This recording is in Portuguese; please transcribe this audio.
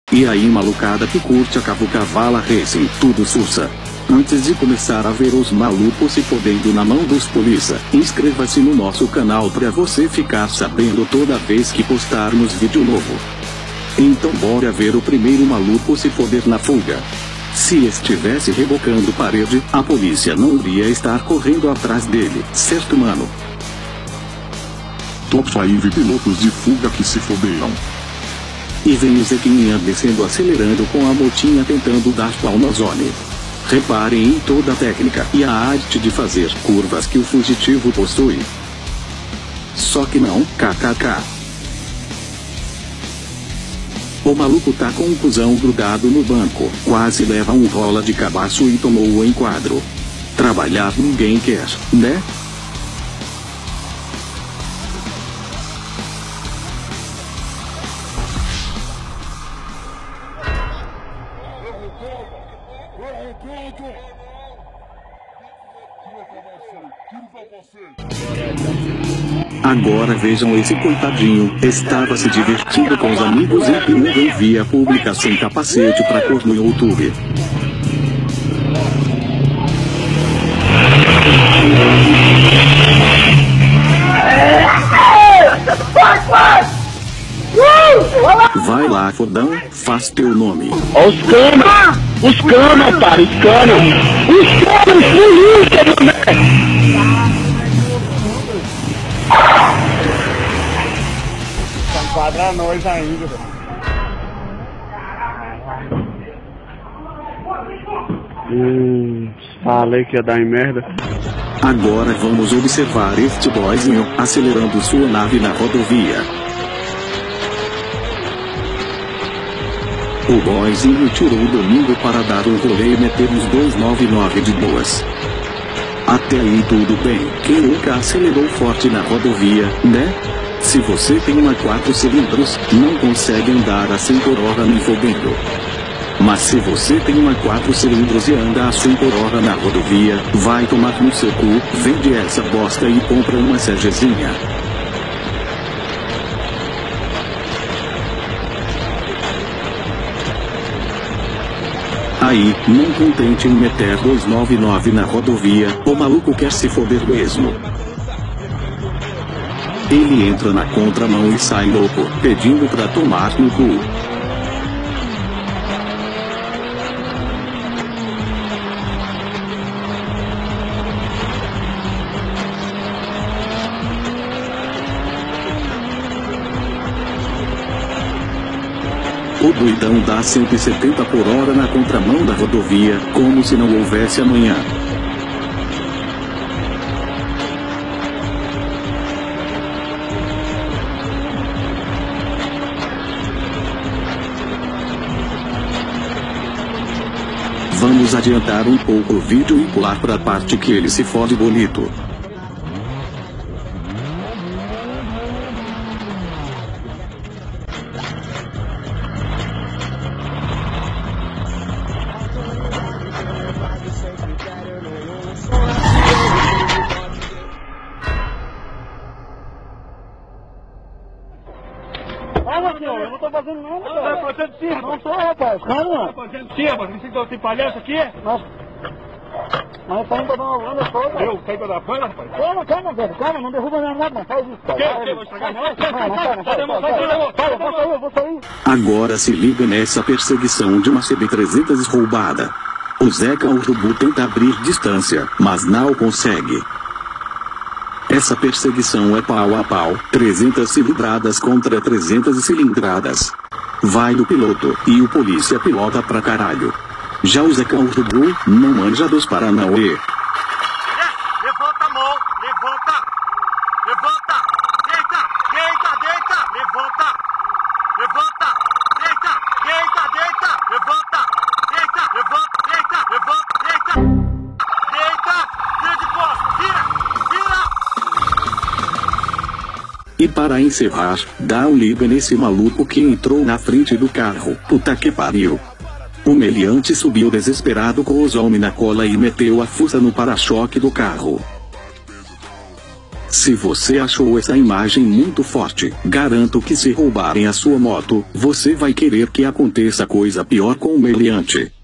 E aí malucada que curte a Cavucavala Racing, tudo sussa. Antes de começar a ver os malucos se fodendo na mão dos polícia, inscreva-se no nosso canal pra você ficar sabendo toda vez que postarmos vídeo novo. Então bora ver o primeiro maluco se foder na fuga. Se estivesse rebocando parede, a polícia não iria estar correndo atrás dele, certo mano? Top 5 pilotos de fuga que se foderam. E vem o Zequinha descendo acelerando com a motinha tentando dar pau na zone. Reparem em toda a técnica e a arte de fazer curvas que o fugitivo possui. Só que não, kkk. O maluco tá com um cuzão grudado no banco, quase leva um rola de cabaço e tomou o enquadro. Trabalhar ninguém quer, né? Agora vejam esse coitadinho, estava se divertindo com os amigos empinando em via pública sem capacete pra cor no YouTube. Vai lá, fodão, faz teu nome. Ó os canas, para, os canas, polícia, mané. Enquadra nós ainda, falei que ia dar em merda. Agora vamos observar este boyzinho acelerando sua nave na rodovia. O boyzinho tirou o domingo para dar um rolê e meter uns 299 de boas. Até aí tudo bem, quem nunca acelerou forte na rodovia, né? Se você tem uma 4 cilindros, não consegue andar a 100 por hora nem fodendo. Mas se você tem uma 4 cilindros e anda a 100 por hora na rodovia, vai tomar no seu cu, vende essa bosta e compra uma CGzinha. Aí, não contente em meter 299 na rodovia, o maluco quer se foder mesmo. Ele entra na contramão e sai louco, pedindo pra tomar no cu. O doidão dá 170 por hora na contramão da rodovia, como se não houvesse amanhã. Vamos adiantar um pouco o vídeo e pular para a parte que ele se fode bonito. Calma, senhor, eu não tô fazendo nada, cara. Tá fazendo circo? Não tô, rapaz, calma. Tá fazendo circo, você que eu tenho palhaço aqui? Mas tá indo pra dar uma banda só, cara. Eu? Tá indo pra dar banda, rapaz? Calma, velho, calma, não derruba minha nada, não faz isso, cara. O quê? Vou estragar nós? Não, eu vou sair. Agora se liga nessa perseguição de uma CB300 roubada. O Zeca Urubu tenta abrir distância, mas não consegue. Essa perseguição é pau a pau, 300 cilindradas contra 300 cilindradas. Vai do piloto, e o polícia pilota pra caralho. Já o Zeca Urubu, não manja dos Paranauê. Levanta a mão, levanta, deita, levanta, deita, levanta, vira de costas, vira. E para encerrar, dá um liga nesse maluco que entrou na frente do carro, puta que pariu. O meliante subiu desesperado com os homens na cola e meteu a fuça no para-choque do carro. Se você achou essa imagem muito forte, garanto que se roubarem a sua moto, você vai querer que aconteça coisa pior com o meliante.